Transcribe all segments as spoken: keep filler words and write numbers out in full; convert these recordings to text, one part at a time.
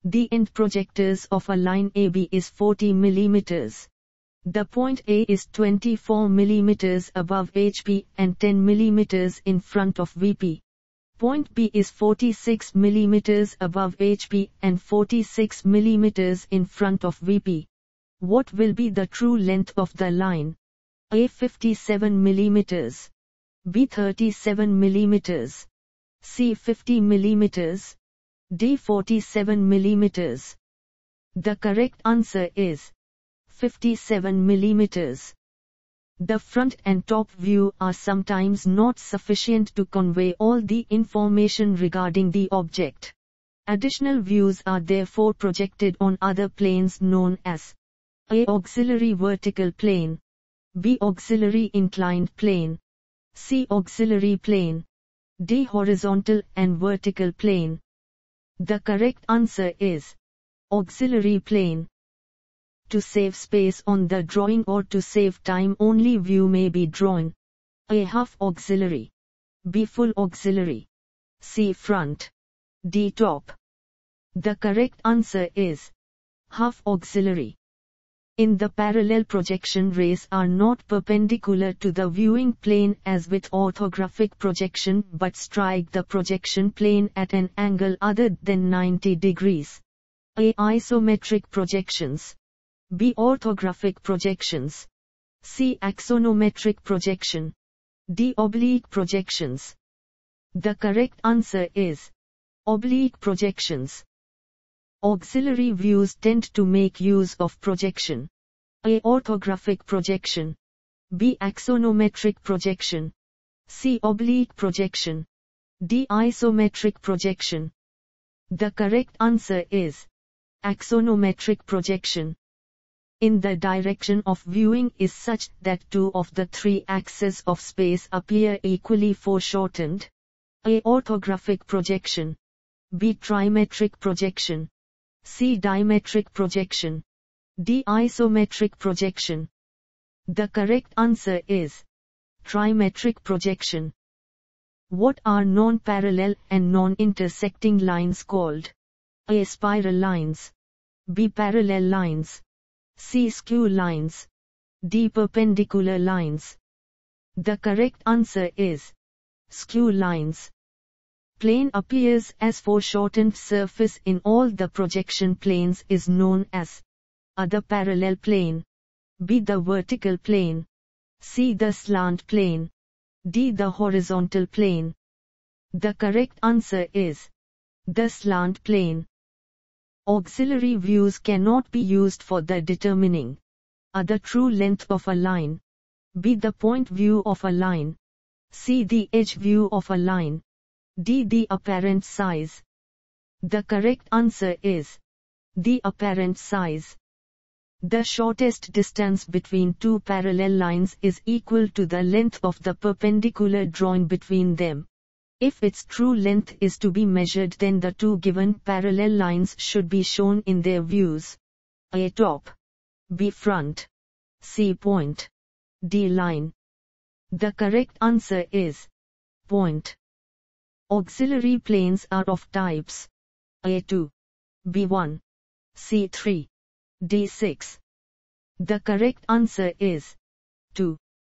The end projectors of a line A B is forty millimeters. The point A is twenty-four millimeters above H P and ten millimeters in front of V P. Point B is forty-six millimeters above H P and forty-six millimeters in front of V P. What will be the true length of the line? A fifty-seven millimeters. B thirty-seven millimeters. C fifty millimeters. D forty-seven millimeters. The correct answer is fifty-seven millimeters. The front and top view are sometimes not sufficient to convey all the information regarding the object. Additional views are therefore projected on other planes known as A. Auxiliary vertical plane, B. Auxiliary inclined plane, C. Auxiliary plane, D. Horizontal and vertical plane. The correct answer is auxiliary plane. To save space on the drawing or to save time, only view may be drawn. A. Half auxiliary, B. Full auxiliary, C. Front, D. Top. The correct answer is half auxiliary. In the parallel projection, rays are not perpendicular to the viewing plane as with orthographic projection but strike the projection plane at an angle other than ninety degrees. A. Isometric projections, B. Orthographic projections, C. Axonometric projection, D. Oblique projections. The correct answer is oblique projections. Auxiliary views tend to make use of projection. A. Orthographic projection, B. Axonometric projection, C. Oblique projection, D. Isometric projection. The correct answer is axonometric projection. In the direction of viewing is such that two of the three axes of space appear equally foreshortened. A. Orthographic projection, B. Trimetric projection, C. Dimetric projection, D. Isometric projection. The correct answer is trimetric projection. What are non-parallel and non-intersecting lines called? A. Spiral lines, B. Parallel lines, C. Skew lines, D. Perpendicular lines. The correct answer is skew lines. Plane appears as foreshortened surface in all the projection planes is known as A. The parallel plane, B. The vertical plane, C. The slant plane, D. The horizontal plane. The correct answer is the slant plane. Auxiliary views cannot be used for the determining A. The true length of a line, B. The point view of a line, C. The edge view of a line, D. The apparent size. The correct answer is the apparent size. The shortest distance between two parallel lines is equal to the length of the perpendicular drawn between them. If its true length is to be measured, then the two given parallel lines should be shown in their views. A. Top, B. Front, C. Point, D. Line. The correct answer is point. Auxiliary planes are of types A two, B one, C three, D six. The correct answer is two.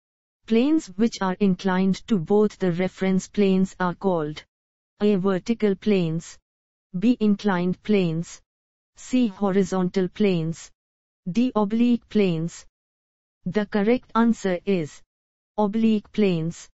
Planes which are inclined to both the reference planes are called A. Vertical planes, B. Inclined planes, C. Horizontal planes, D. Oblique planes. The correct answer is oblique planes.